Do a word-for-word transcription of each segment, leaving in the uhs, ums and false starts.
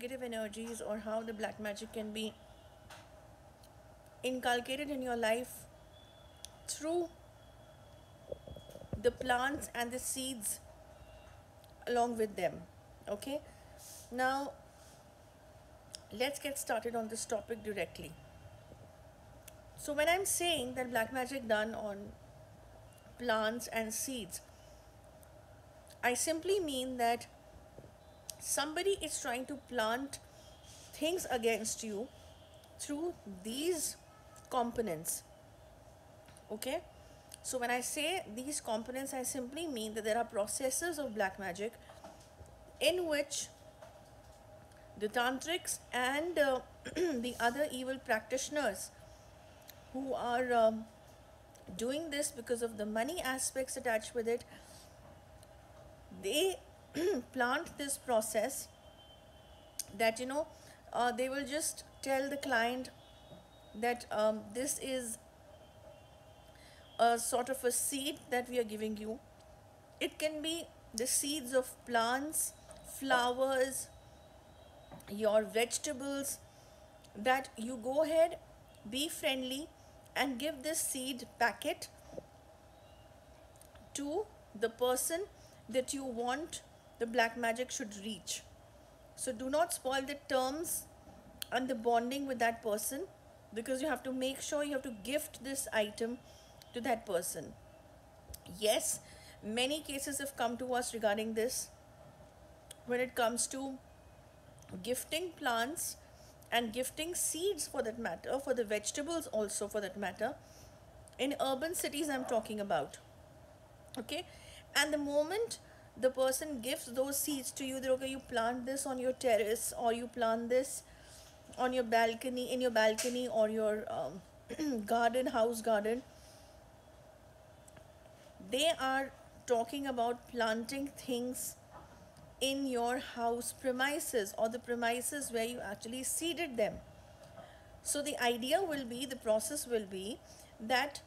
negative energies or how the black magic can be inculcated in your life through the plants and the seeds along with them. Okay, now let's get started on this topic directly. So when I'm saying that black magic done on plants and seeds, I simply mean that somebody is trying to plant things against you through these components. Okay, so when I say these components, I simply mean that there are processes of black magic in which the tantrics and uh, the other evil practitioners who are um, doing this because of the money aspects attached with it, they plant this process that, you know, uh, they will just tell the client that um, this is a sort of a seed that we are giving you. It can be the seeds of plants, flowers, your vegetables, that you go ahead, be friendly and give this seed packet to the person that you want the black magic should reach. So do not spoil the terms and the bonding with that person, because you have to make sure you have to gift this item to that person. Yes, many cases have come to us regarding this when it comes to gifting plants and gifting seeds, for that matter, for the vegetables also, for that matter, in urban cities I'm talking about. Okay, and the moment the person gives those seeds to you, that okay, you plant this on your terrace, or you plant this on your balcony, in your balcony or your um, garden, house garden, they are talking about planting things in your house premises or the premises where you actually seeded them. So the idea will be, the process will be that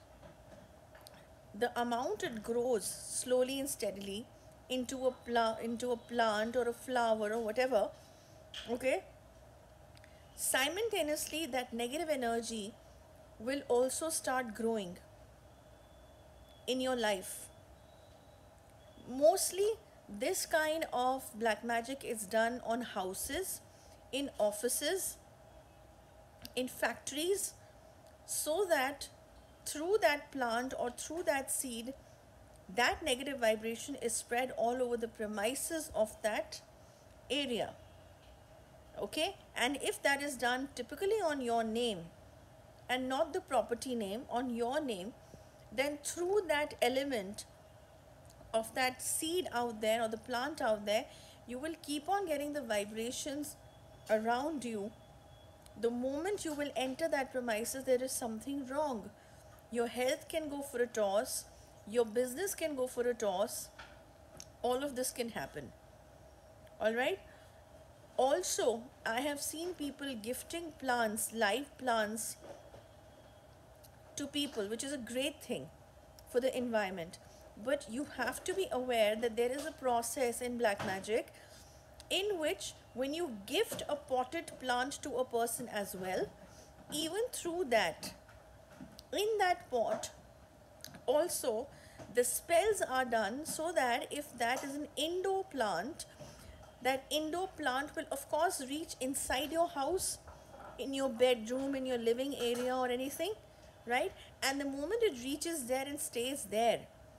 the amount it grows slowly and steadily into a plant, into a plant or a flower or whatever. Okay, simultaneously that negative energy will also start growing in your life. Mostly this kind of black magic is done on houses, in offices, in factories, so that through that plant or through that seed, that negative vibration is spread all over the premises of that area. Okay, and if that is done typically on your name and not the property name, on your name, then through that element of that seed out there or the plant out there, you will keep on getting the vibrations around you. The moment you will enter that premises, there is something wrong. Your health can go for a toss, your business can go for a toss, all of this can happen. All right, also I have seen people gifting plants, live plants, to people, which is a great thing for the environment. But you have to be aware that there is a process in black magic in which when you gift a potted plant to a person as well, even through that, in that pot also the spells are done, so that if that is an indoor plant, that indoor plant will of course reach inside your house, in your bedroom, in your living area or anything, right? And the moment it reaches there and stays there,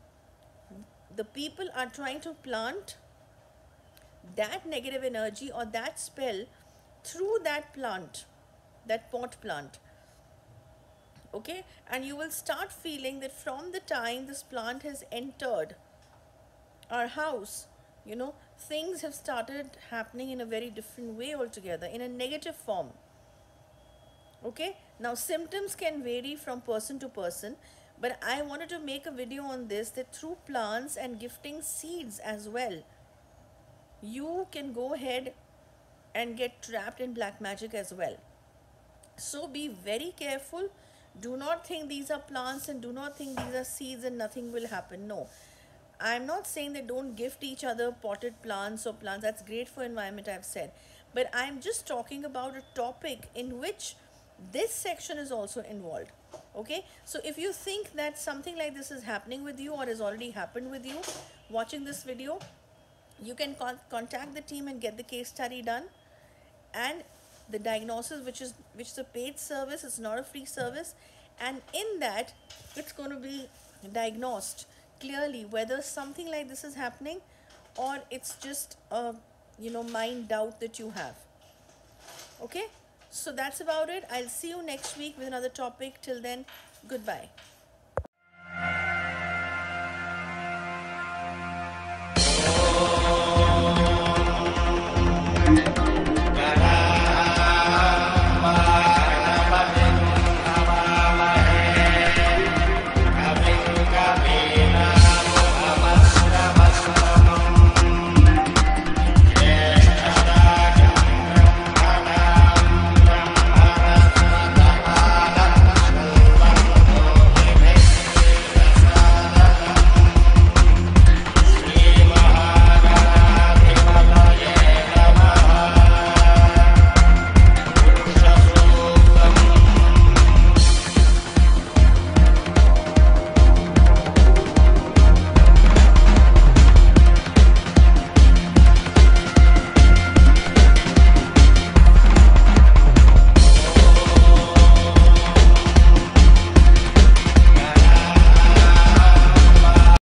the people are trying to plant that negative energy or that spell through that plant, that pot plant. Okay, and you will start feeling that from the time this plant has entered our house, you know, things have started happening in a very different way altogether, in a negative form. Okay, now symptoms can vary from person to person, but I wanted to make a video on this, that through plants and gifting seeds as well, you can go ahead and get trapped in black magic as well. So be very careful. Do not think these are plants and do not think these are seeds and nothing will happen. No, I'm not saying that don't gift each other potted plants or plants. That's great for environment, I've said. but I'm just talking about a topic in which this section is also involved. Okay, so if you think that something like this is happening with you or has already happened with you watching this video, you can con- contact the team and get the case study done. And the diagnosis, which is which is a paid service, it's not a free service, and in that it's going to be diagnosed clearly whether something like this is happening or it's just a, you know, mind doubt that you have. Okay, so that's about it. I'll see you next week with another topic. Till then, goodbye.